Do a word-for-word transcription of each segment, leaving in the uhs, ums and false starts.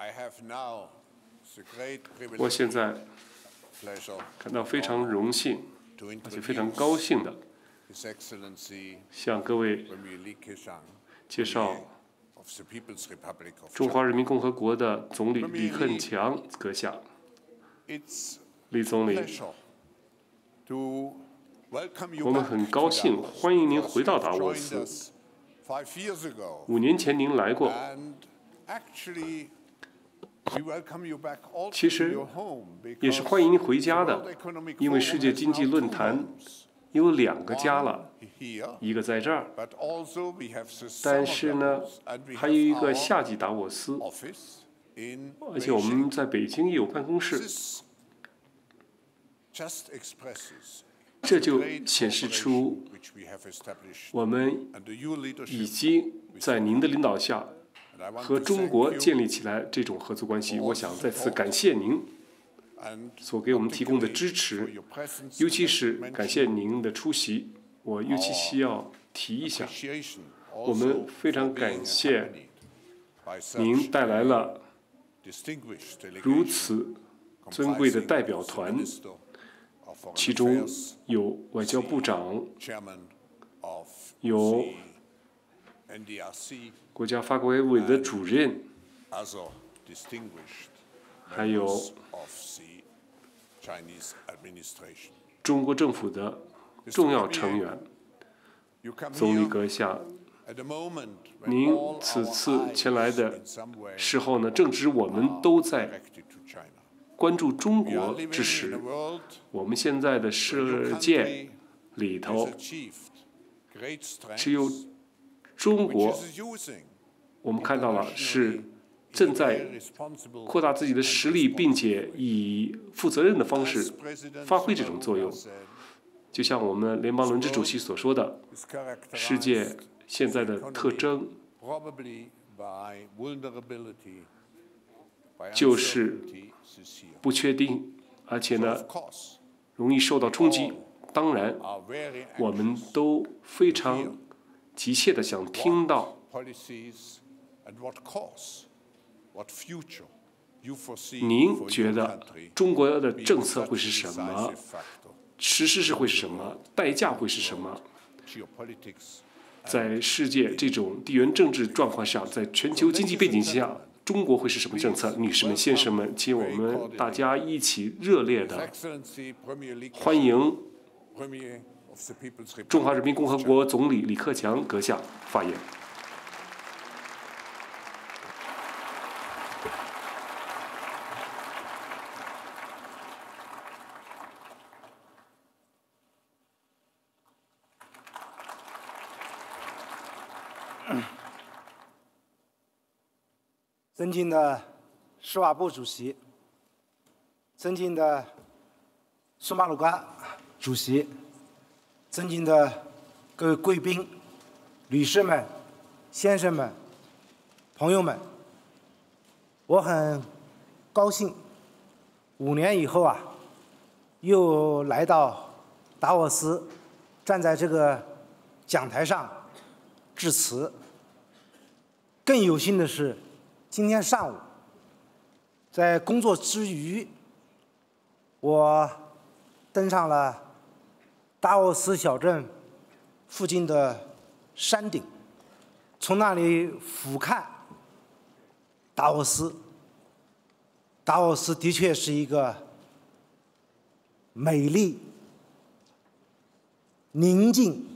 我现在感到非常荣幸，而且非常高兴的向各位介绍中华人民共和国的总理李克强阁下。李总理，我们很高兴欢迎您回到达沃斯。五年前您来过。其实也是欢迎您回家的，因为世界经济论坛有两个家了，一个在这儿，但是呢，还有一个夏季达沃斯，而且我们在北京也有办公室。这就显示出我们已经在您的领导下和中国建立起来这种合作关系。我想再次感谢您所给我们提供的支持，尤其是感谢您的出席。我尤其需要提一下，我们非常感谢您带来了如此尊贵的代表团，其中有外交部长，有国家发改委的主任，还有中国政府的重要成员。总理阁下，您此次前来的时候呢，正值我们都在关注中国之时。我们现在的世界里头，只有中国，我们看到了是正在扩大自己的实力，并且以负责任的方式发挥这种作用。就像我们联邦轮值主席所说的，世界现在的特征就是不确定，而且呢，容易受到冲击。当然，我们都非常急切地想听到您觉得中国的政策会是什么，实施是会是什么，代价会是什么？在世界这种地缘政治状况下，在全球经济背景下，中国会是什么政策？女士们、先生们，请我们大家一起热烈地欢迎中华人民共和国总理李克强阁下发言。 尊敬的施瓦布主席，尊敬的苏马鲁瓜主席，尊敬的各位贵宾、女士们、先生们、朋友们，我很高兴，五年以后啊，又来到达沃斯，站在这个讲台上致辞。更有幸的是，今天上午，在工作之余，我登上了达沃斯小镇附近的山顶，从那里俯瞰达沃斯。达沃斯的确是一个美丽、宁静、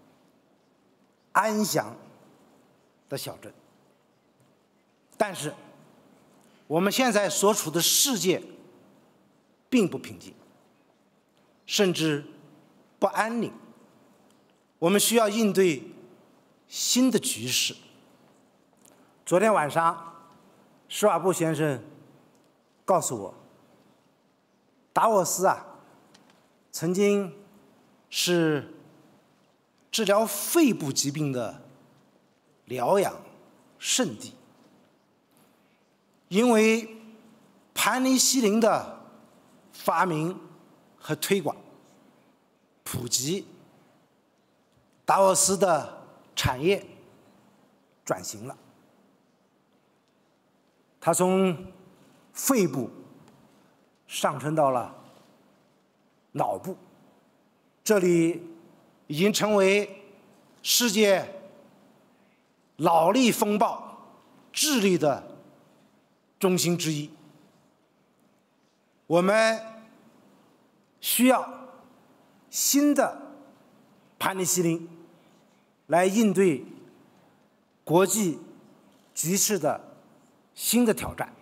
安详的小镇。但是，我们现在所处的世界并不平静，甚至不安宁。我们需要应对新的局势。昨天晚上，施瓦布先生告诉我，达沃斯啊，曾经是治疗肺部疾病的疗养圣地。因为盘尼西林的发明和推广普及，达沃斯的产业转型了。 它从肺部上升到了脑部，这里已经成为世界脑力风暴、智力的中心之一。我们需要新的盘尼西林来应对国际局势的新的挑战。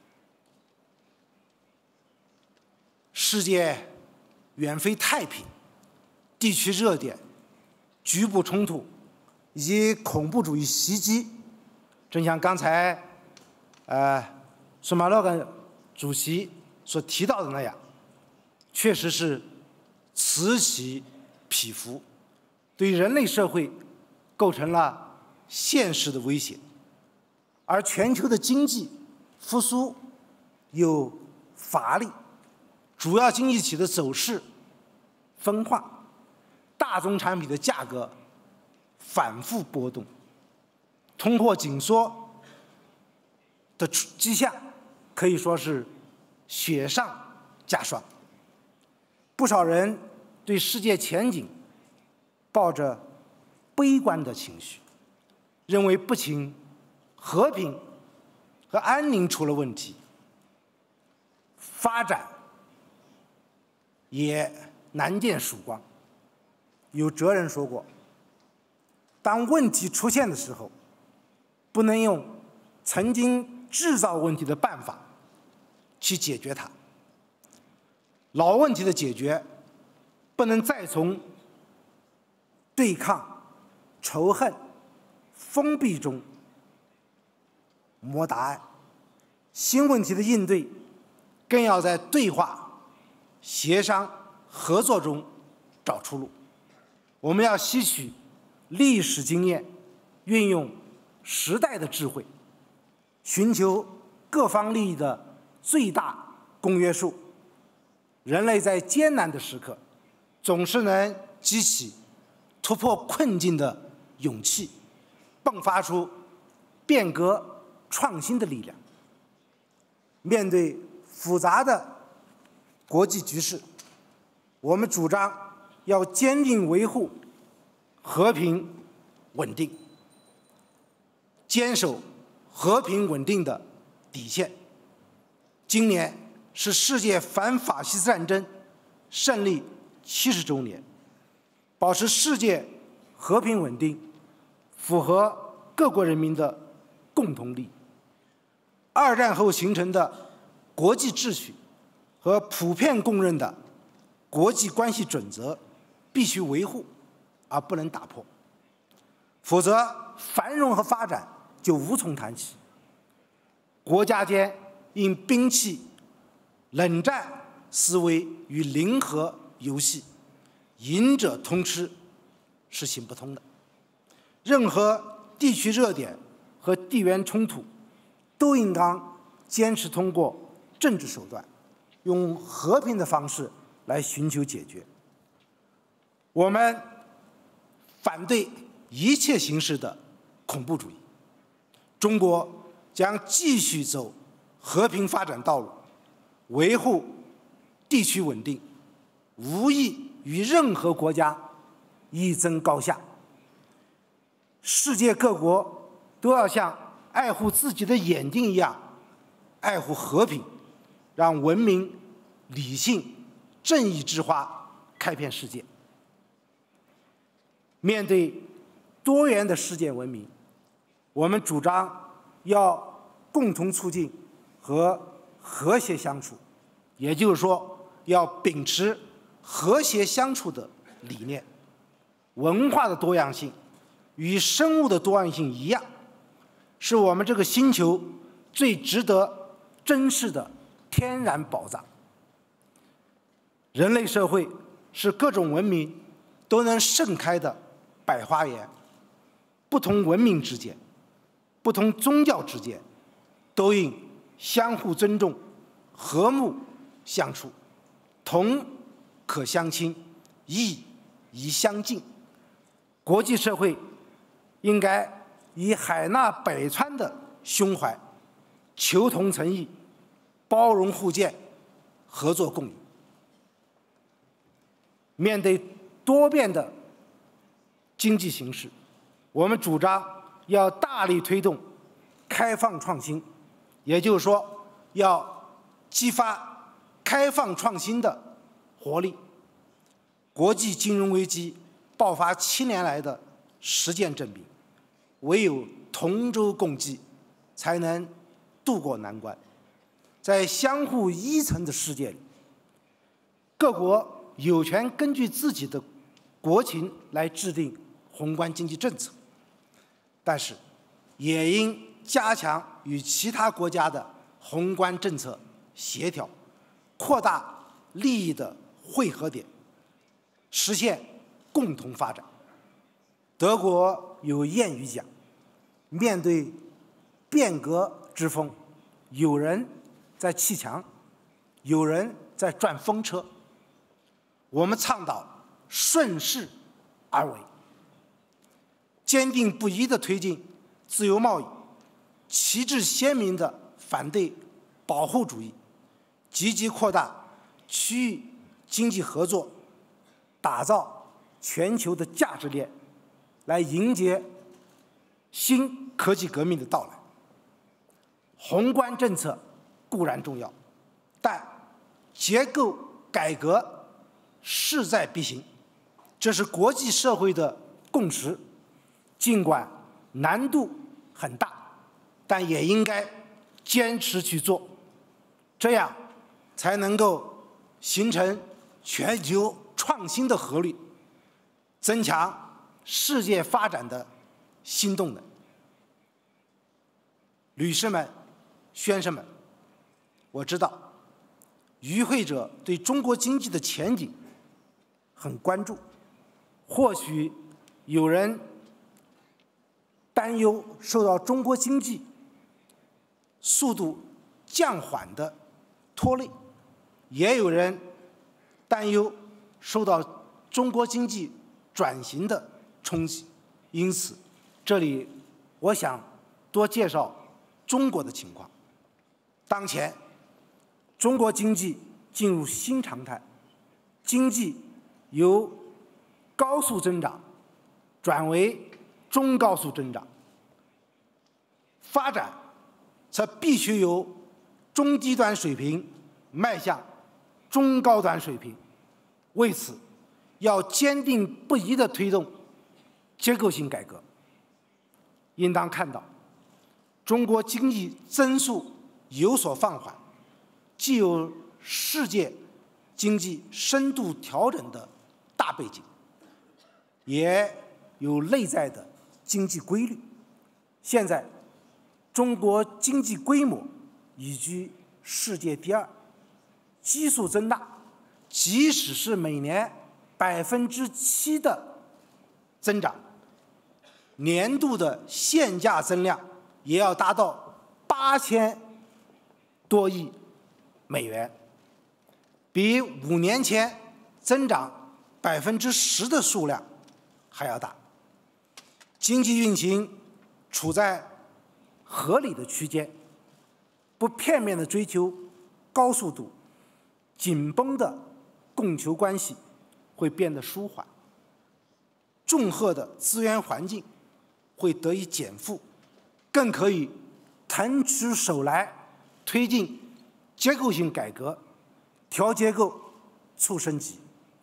世界远非太平，地区热点、局部冲突以及恐怖主义袭击，正像刚才呃苏马洛根主席所提到的那样，确实是此起彼伏，对人类社会构成了现实的威胁。而全球的经济复苏又乏力，主要经济体的走势分化，大宗产品的价格反复波动，通货紧缩的迹象可以说是雪上加霜。不少人对世界前景抱着悲观的情绪，认为不仅和平和安宁出了问题，发展也难见曙光。有哲人说过，当问题出现的时候，不能用曾经制造问题的办法去解决它。老问题的解决不能再从对抗、仇恨、封闭中谋答案，新问题的应对更要在对话、协商、合作中找出路。我们要吸取历史经验，运用时代的智慧，寻求各方利益的最大公约数。人类在艰难的时刻，总是能激起突破困境的勇气，迸发出变革创新的力量。面对复杂的国际局势，我们主张要坚定维护和平稳定，坚守和平稳定的底线。今年是世界反法西斯战争胜利七十周年，保持世界和平稳定，符合各国人民的共同利益。二战后形成的国际秩序和普遍公认的国际关系准则必须维护，而不能打破，否则繁荣和发展就无从谈起。国家间应摒弃冷战思维与零和游戏，赢者通吃是行不通的。任何地区热点和地缘冲突都应当坚持通过政治手段，用和平的方式来寻求解决。我们反对一切形式的恐怖主义。中国将继续走和平发展道路，维护地区稳定，无意与任何国家一争高下。世界各国都要像爱护自己的眼睛一样爱护和平，让文明、理性、正义之花开遍世界。面对多元的世界文明，我们主张要共同促进和和谐相处，也就是说，要秉持和谐相处的理念。文化的多样性与生物的多样性一样，是我们这个星球最值得珍视的天然宝藏。人类社会是各种文明都能盛开的百花园，不同文明之间、不同宗教之间，都应相互尊重、和睦相处，同可相亲，异宜相近。国际社会应该以海纳百川的胸怀， 求同存异，包容互鉴，合作共赢。面对多变的经济形势，我们主张要大力推动开放创新，也就是说，要激发开放创新的活力。国际金融危机爆发七年来的实践证明，唯有同舟共济，才能渡过难关。在相互依存的世界里，各国有权根据自己的国情来制定宏观经济政策，但是也应加强与其他国家的宏观政策协调，扩大利益的汇合点，实现共同发展。德国有谚语讲，面对变革之风，有人在砌墙，有人在转风车。我们倡导顺势而为，坚定不移地推进自由贸易，旗帜鲜明地反对保护主义，积极扩大区域经济合作，打造全球的价值链，来迎接新科技革命的到来。宏观政策固然重要，但结构改革势在必行，这是国际社会的共识。尽管难度很大，但也应该坚持去做，这样才能够形成全球创新的合力，增强世界发展的新动能。女士们、先生们，我知道与会者对中国经济的前景很关注，或许有人担忧受到中国经济速度降缓的拖累，也有人担忧受到中国经济转型的冲击。因此，这里我想多介绍中国的情况。当前，中国经济进入新常态，经济由高速增长转为中高速增长，发展则必须由中低端水平迈向中高端水平。为此，要坚定不移地推动结构性改革。应当看到，中国经济增速有所放缓，既有世界经济深度调整的大背景，也有内在的经济规律。现在，中国经济规模已居世界第二，基数增大，即使是每年百分之七的增长，年度的现价增量也要达到八千多亿美元，比五年前增长百分之十的数量还要大。经济运行处在合理的区间，不片面的追求高速度，紧绷的供求关系会变得舒缓，重荷的资源环境会得以减负，更可以腾出手来推进结构性改革，调结构、促升级，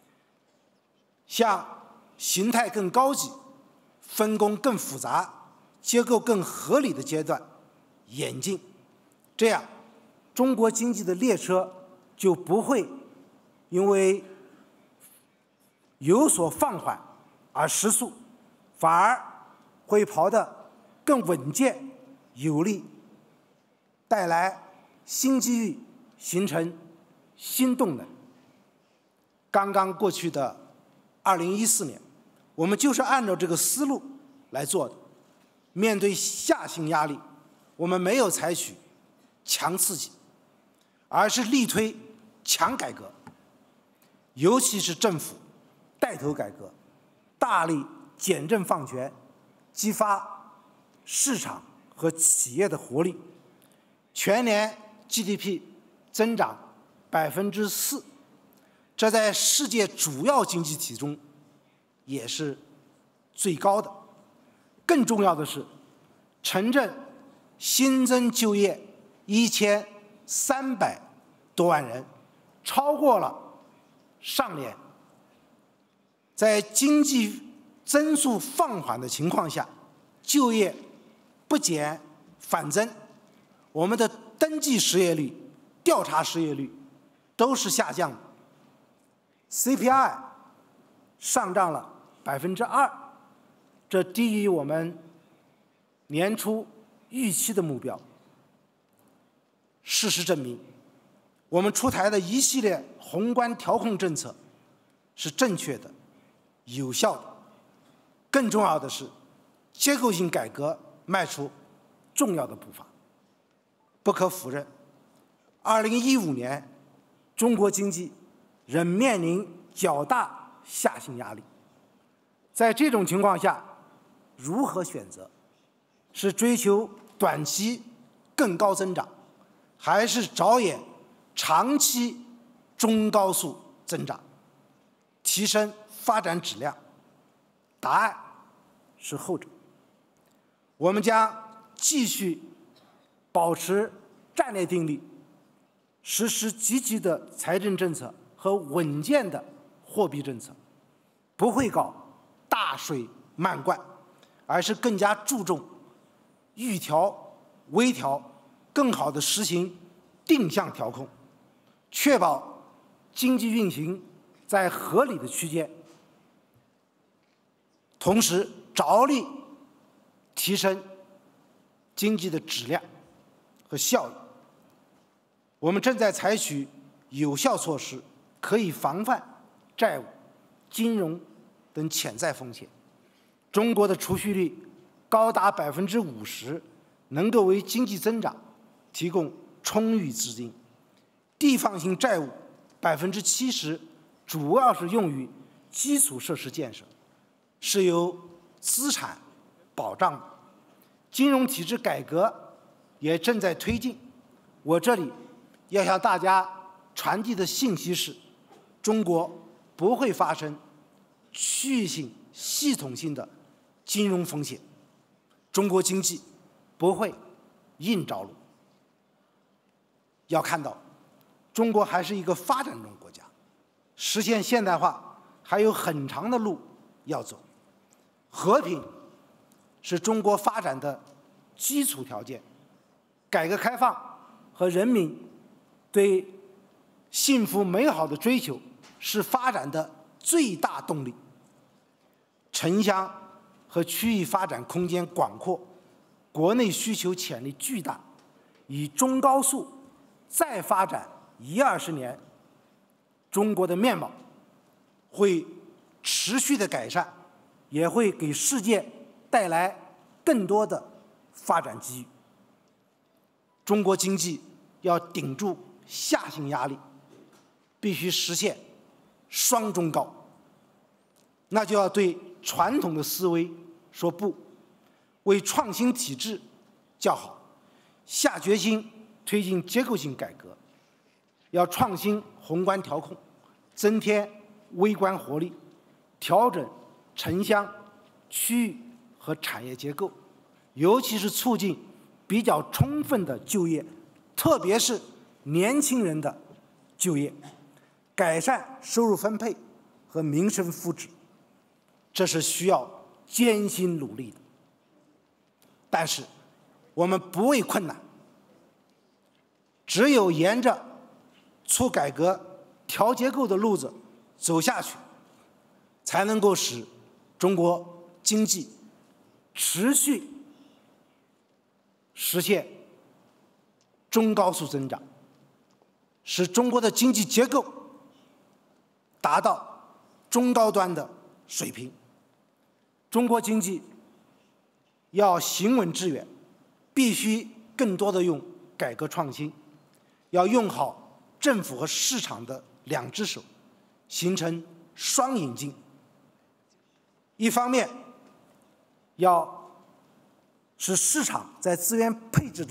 向形态更高级、分工更复杂、结构更合理的阶段演进。这样，中国经济的列车就不会因为有所放缓而失速，反而会跑得更稳健有力，带来新机遇，形成新动能。刚刚过去的二零一四年，我们就是按照这个思路来做的。面对下行压力，我们没有采取强刺激，而是力推强改革，尤其是政府带头改革，大力简政放权，激发市场和企业的活力， 全年 G D P 增长百分之四，这在世界主要经济体中也是最高的。更重要的是，城镇新增就业一千三百多万人，超过了上年。在经济增速放缓的情况下，就业不减反增，我们的登记失业率、调查失业率都是下降的。C P I 上涨了百分之二，这低于我们年初预期的目标。事实证明，我们出台的一系列宏观调控政策是正确的、有效的。更重要的是，结构性改革迈出重要的步伐。不可否认，二零一五年中国经济仍面临较大下行压力。在这种情况下，如何选择？是追求短期更高增长，还是着眼长期中高速增长，提升发展质量？答案是后者。我们将继续保持战略定力，实施积极的财政政策和稳健的货币政策，不会搞大水漫灌，而是更加注重预调、微调，更好地实行定向调控，确保经济运行在合理的区间，同时着力提升经济的质量和效益。我们正在采取有效措施，可以防范债务、金融等潜在风险。中国的储蓄率高达百分之五十，能够为经济增长提供充裕资金。地方性债务百分之七十，主要是用于基础设施建设，是由资产保障的。金融体制改革也正在推进。我这里要向大家传递的信息是：中国不会发生区域性、系统性的金融风险，中国经济不会硬着陆。要看到，中国还是一个发展中国家，实现现代化还有很长的路要走。和平是中国发展的基础条件，改革开放和人民对幸福美好的追求是发展的最大动力。城乡和区域发展空间广阔，国内需求潜力巨大，以中高速再发展一二十年，中国的面貌会持续的改善，也会给世界带来更多的发展机遇。中国经济要顶住下行压力，必须实现双中高，那就要对传统的思维说不，为创新体制叫好，下决心推进结构性改革，要创新宏观调控，增添微观活力，调整城乡、区域和产业结构，尤其是促进比较充分的就业，特别是年轻人的就业，改善收入分配和民生福祉，这是需要艰辛努力的。但是我们不畏困难，只有沿着促改革、调结构的路子走下去，才能够使中国经济持续实现中高速增长，使中国的经济结构达到中高端的水平。中国经济要行稳致远，必须更多的用改革创新，要用好政府和市场的两只手，形成双引进。一方面要使市场在资源配置中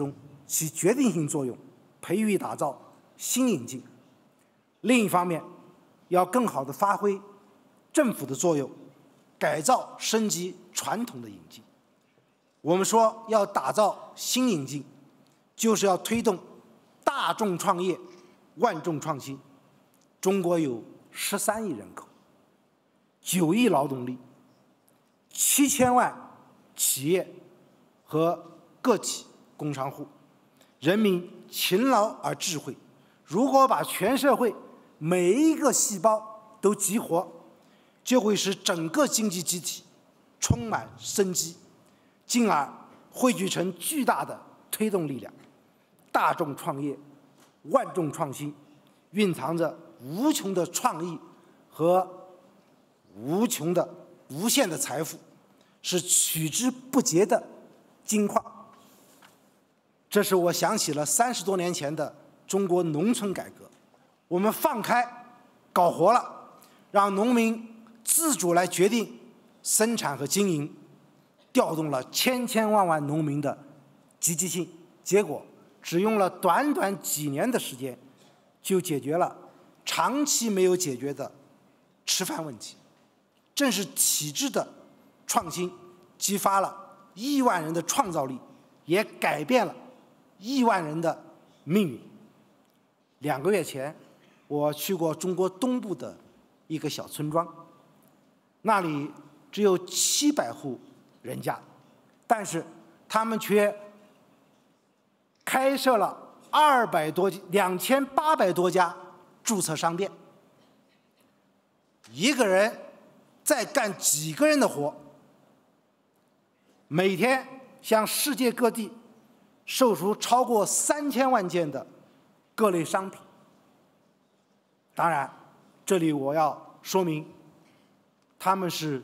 起决定性作用，培育打造新引进。另一方面，要更好地发挥政府的作用，改造升级传统的引进。我们说要打造新引进，就是要推动大众创业、万众创新。中国有十三亿人口，九亿劳动力，七千万企业和个体工商户，人民勤劳而智慧。如果把全社会每一个细胞都激活，就会使整个经济机体充满生机，进而汇聚成巨大的推动力量。大众创业、万众创新，蕴藏着无穷的创意和无穷的无限的财富，是取之不竭的金矿。这是我想起了三十多年前的中国农村改革，我们放开搞活了，让农民自主来决定生产和经营，调动了千千万万农民的积极性，结果只用了短短几年的时间，就解决了长期没有解决的吃饭问题。正是体制的创新，激发了亿万人的创造力，也改变了亿万人的命运。两个月前，我去过中国东部的一个小村庄，那里只有七百户人家，但是他们却开设了二百多两千八百多家注册商店，一个人在干几个人的活，每天向世界各地售出超过三千万件的各类商品。当然，这里我要说明，他们是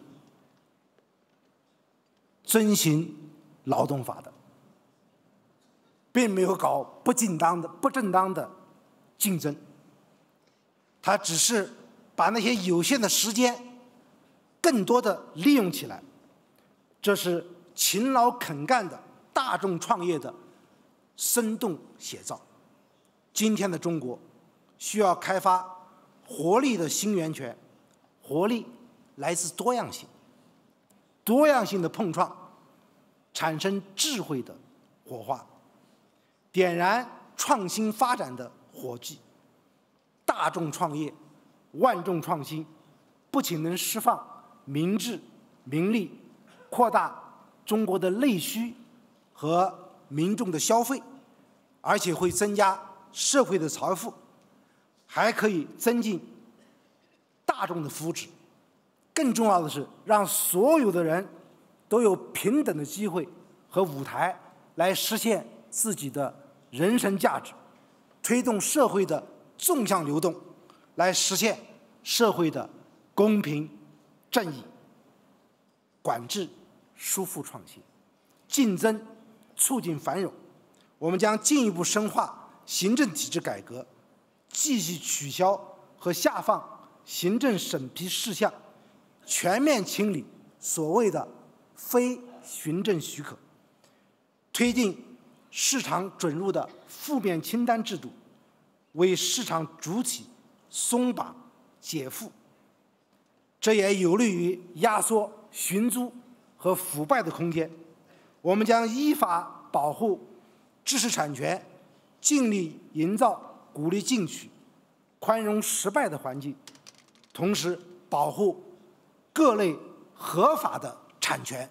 遵循劳动法的，并没有搞不正当的、不正当的竞争。他只是把那些有限的时间更多的利用起来，这是勤劳肯干的大众创业的生动写照。今天的中国需要开发活力的新源泉，活力来自多样性，多样性的碰撞产生智慧的火花，点燃创新发展的火炬。大众创业、万众创新，不仅能释放民智、民力，扩大中国的内需和民众的消费，而且会增加社会的财富，还可以增进大众的福祉。更重要的是，让所有的人都有平等的机会和舞台来实现自己的人生价值，推动社会的纵向流动，来实现社会的公平正义。管制输出创新，竞争促进繁荣。我们将进一步深化行政体制改革，继续取消和下放行政审批事项，全面清理所谓的非行政许可，推进市场准入的负面清单制度，为市场主体松绑解缚。这也有利于压缩寻租和腐败的空间。我们将依法保护知识产权，尽力营造鼓励进取、宽容失败的环境，同时保护各类合法的产权。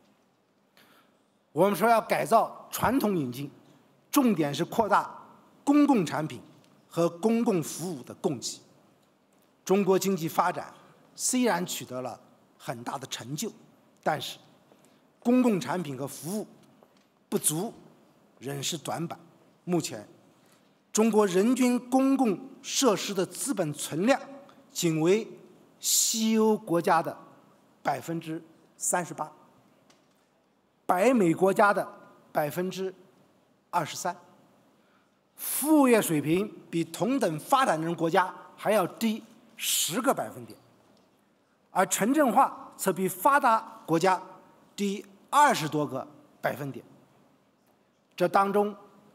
我们说要改造传统引进，重点是扩大公共产品和公共服务的供给。中国经济发展虽然取得了很大的成就，但是公共产品和服务不足仍是短板。目前，中国人均公共设施的资本存量仅为西欧国家的百分之三十八，北美国家的百分之二十三，服务业水平比同等发展中国家还要低十个百分点，而城镇化则比发达国家低二十多个百分点。这当中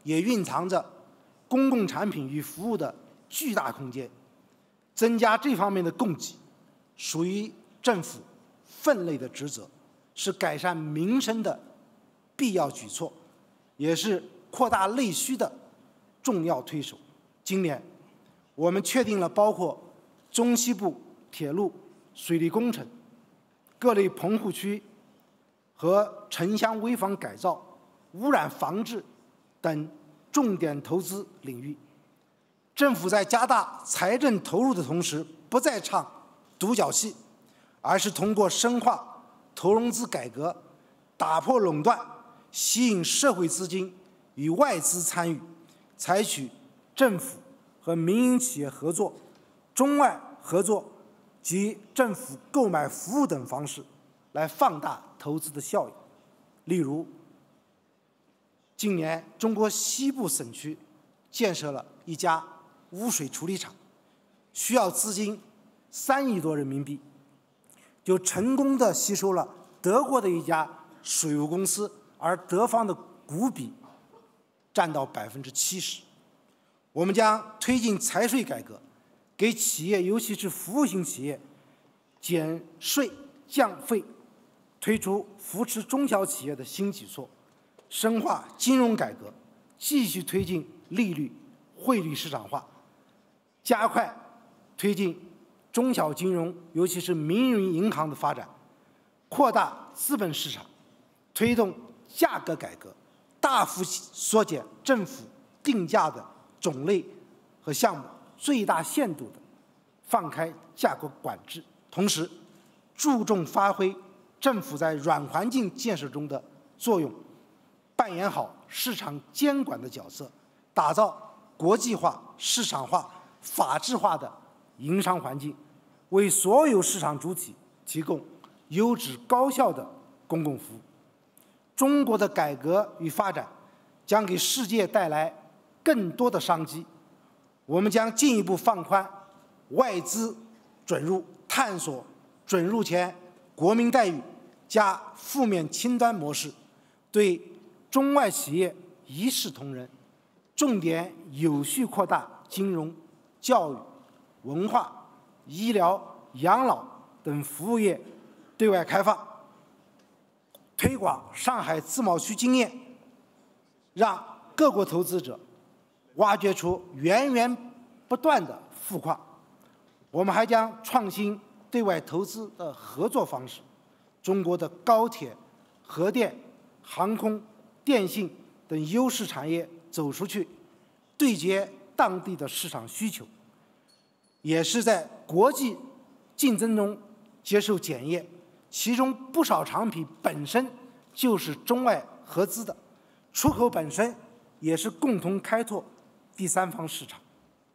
也蕴藏着公共产品与服务的巨大空间。增加这方面的供给，属于政府分内的职责，是改善民生的必要举措，也是扩大内需的重要推手。今年，我们确定了包括中西部铁路、水利工程、各类棚户区和城乡危房改造、污染防治等重点投资领域。政府在加大财政投入的同时，不再唱独角戏，而是通过深化投融资改革，打破垄断，吸引社会资金与外资参与，采取政府和民营企业合作、中外合作及政府购买服务等方式，来放大投资的效益。例如，今年中国西部省区建设了一家污水处理厂，需要资金三亿多人民币，就成功地吸收了德国的一家水务公司，而德方的股比占到百分之七十。我们将推进财税改革，给企业，尤其是服务型企业减税降费，推出扶持中小企业的新举措，深化金融改革，继续推进利率、汇率市场化，加快推进中小金融，尤其是民营银行的发展，扩大资本市场，推动价格改革，大幅缩减政府定价的种类和项目，最大限度的放开价格管制，同时注重发挥政府在软环境建设中的作用，扮演好市场监管的角色，打造国际化、市场化、法治化的营商环境，为所有市场主体提供优质高效的公共服务。中国的改革与发展将给世界带来更多的商机。我们将进一步放宽外资准入、探索准入前国民待遇加负面清单模式，对中外企业一视同仁，重点有序扩大金融、教育、文化、医疗、养老等服务业对外开放，推广上海自贸区经验，让各国投资者挖掘出源源不断的富矿。我们还将创新对外投资的合作方式，中国的高铁、核电、航空、电信等优势产业走出去，对接当地的市场需求，也是在国际竞争中接受检验。其中不少产品本身就是中外合资的，出口本身也是共同开拓第三方市场。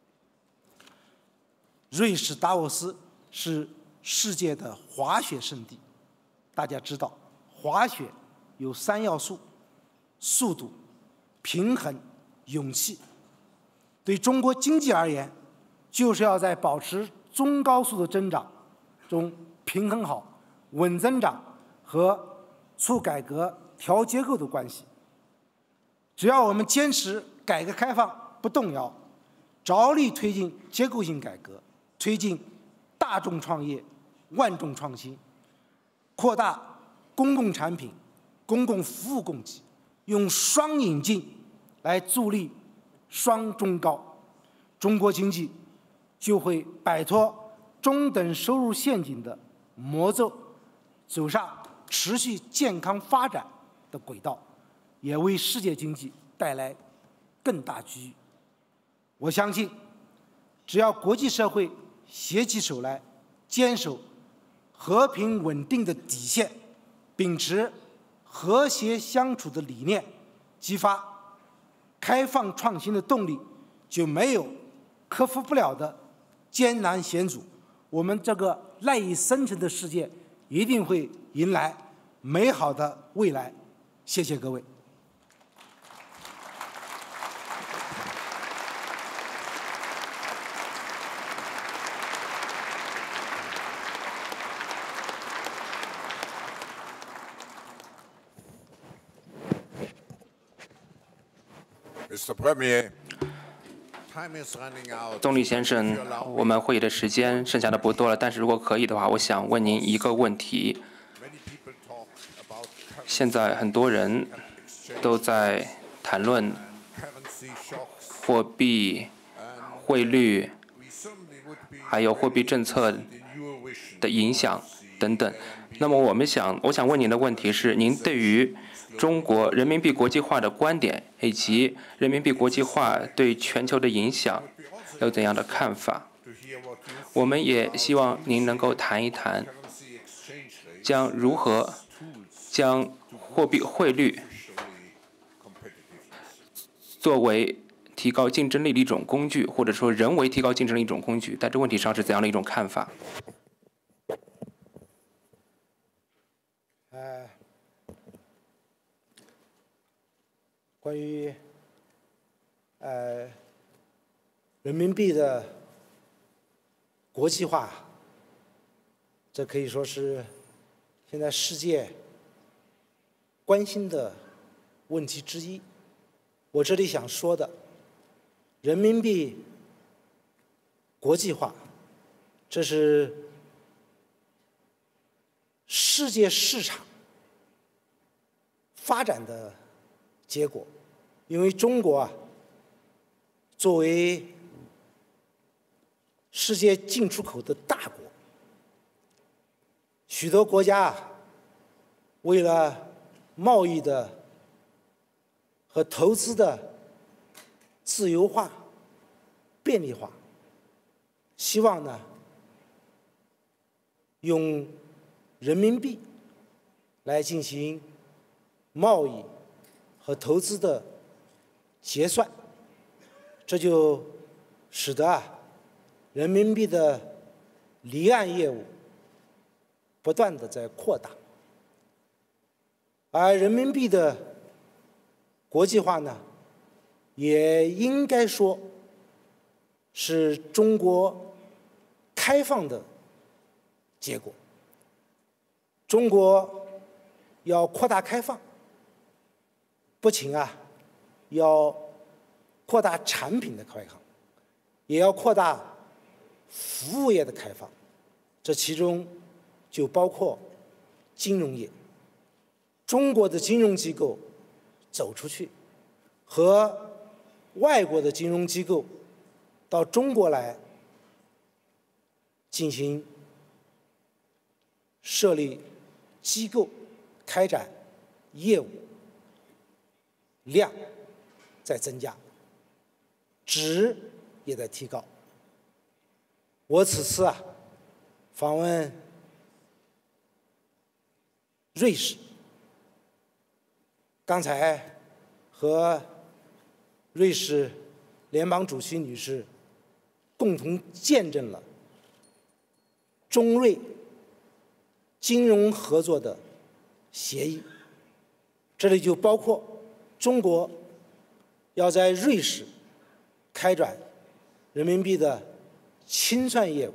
瑞士达沃斯是世界的滑雪胜地，大家知道，滑雪有三要素：速度、平衡、勇气。对中国经济而言，就是要在保持中高速的增长中平衡好稳增长和促改革调结构的关系。只要我们坚持改革开放不动摇，着力推进结构性改革，推进大众创业、万众创新，扩大公共产品、公共服务供给，用双引进来助力双中高，中国经济就会摆脱中等收入陷阱的魔咒，走上持续健康发展的轨道，也为世界经济带来更大机遇。我相信，只要国际社会携起手来，坚守和平稳定的底线，秉持和谐相处的理念，激发开放创新的动力，就没有克服不了的艰难险阻。我们这个赖以生存的世界一定会迎来美好的未来。谢谢各位。 总理先生，我们会议的时间剩下的不多了，但是如果可以的话，我想问您一个问题。现在很多人都在谈论货币、汇率，还有货币政策的影响等等。那么我们想，我想问您的问题是：您对于中国人民币国际化的观点，以及人民币国际化对全球的影响，有怎样的看法？我们也希望您能够谈一谈，将如何将货币汇率作为提高竞争力的一种工具，或者说人为提高竞争力的一种工具，在这问题上是怎样的一种看法？ 呃，关于呃人民币的国际化，这可以说是现在世界关心的问题之一。我这里想说的，人民币国际化，这是世界市场发展的结果。因为中国啊，作为世界进出口的大国，许多国家啊，为了贸易的和投资的自由化、便利化，希望呢用人民币来进行贸易和投资的结算，这就使得啊人民币的离岸业务不断的在扩大，而人民币的国际化呢，也应该说是中国开放的结果。中国要扩大开放，不仅啊要扩大产品的开放，也要扩大服务业的开放，这其中就包括金融业。中国的金融机构走出去，和外国的金融机构到中国来进行设立机构、开展业务，量在增加，值也在提高。我此次啊访问瑞士，刚才和瑞士联邦主席女士共同见证了中瑞金融合作的协议，这里就包括中国要在瑞士开展人民币的清算业务，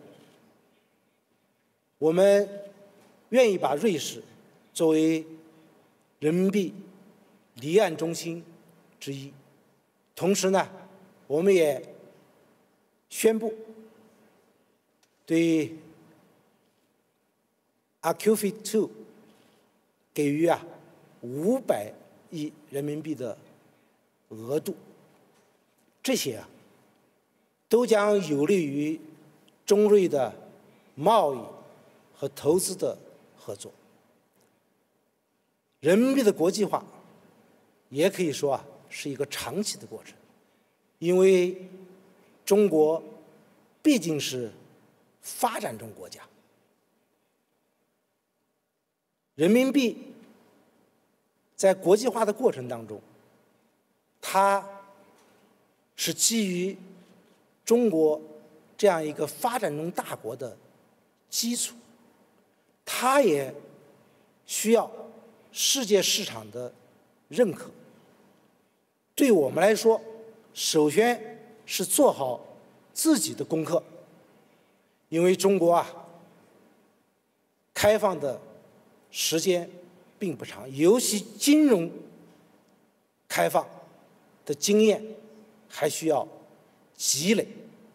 我们愿意把瑞士作为人民币离岸中心之一。同时呢，我们也宣布对 A Q F I two 给予啊五百亿人民币的额度，这些啊都将有利于中瑞的贸易和投资的合作。人民币的国际化也可以说啊是一个长期的过程，因为中国毕竟是发展中国家，人民币在国际化的过程当中，它是基于中国这样一个发展中大国的基础，它也需要世界市场的认可。对我们来说，首先是做好自己的功课，因为中国啊开放的时间并不长，尤其金融开放的经验还需要积累。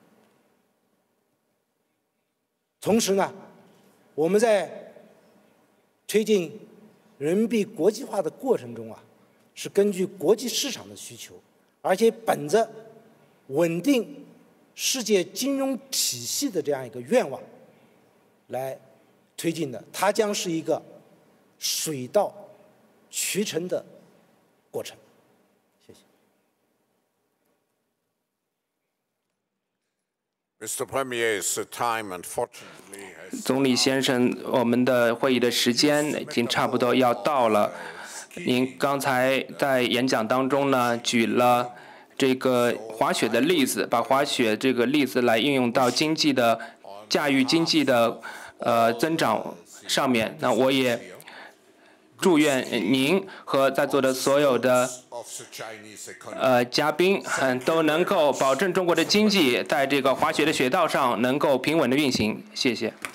同时呢，我们在推进人民币国际化的过程中啊，是根据国际市场的需求，而且本着稳定世界金融体系的这样一个愿望来推进的，它将是一个水到渠成的过程。谢谢。 总理先生，我们的会议的时间已经差不多要到了。您刚才在演讲当中呢，举了这个滑雪的例子，把滑雪这个例子来应用到经济的驾驭经济的呃增长上面。那我也祝愿您和在座的所有的呃嘉宾，嗯，都能够保证中国的经济在这个滑雪的雪道上能够平稳的运行。谢谢。